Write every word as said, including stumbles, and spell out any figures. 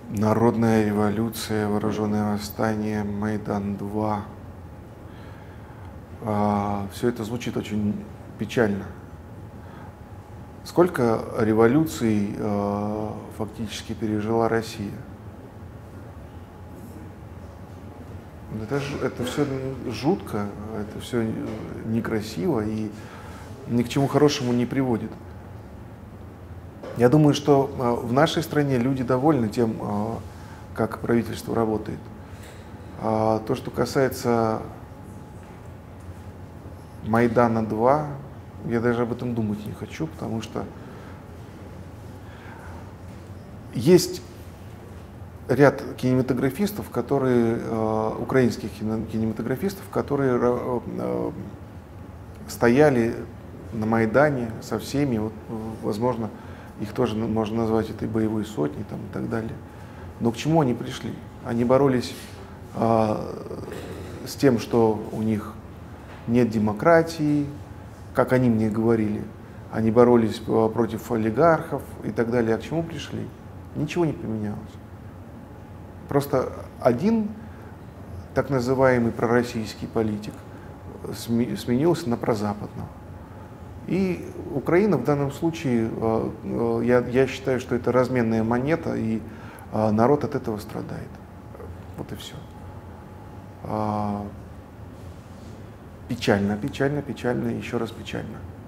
Народная революция, вооруженное восстание, Майдан два. Все это звучит очень печально. Сколько революций э, фактически пережила Россия? Это, ж- это все жутко, это все некрасиво и ни к чему хорошему не приводит. Я думаю, что э, в нашей стране люди довольны тем, э, как правительство работает. А то, что касается Майдана два, я даже об этом думать не хочу, потому что есть ряд кинематографистов, которые, э, украинских кино- кинематографистов, которые ра- э, стояли на Майдане со всеми, вот, э, возможно, их тоже на- можно назвать этой боевой сотней там, и так далее. Но к чему они пришли? Они боролись э, с тем, что у них нет демократии, как они мне говорили. Они боролись э, против олигархов и так далее. А к чему пришли? Ничего не поменялось. Просто один так называемый пророссийский политик сме- сменился на прозападного. И Украина в данном случае, э, э, я, я считаю, что это разменная монета, и э, народ от этого страдает. Вот и все. А, Печально, печально, печально, еще раз печально.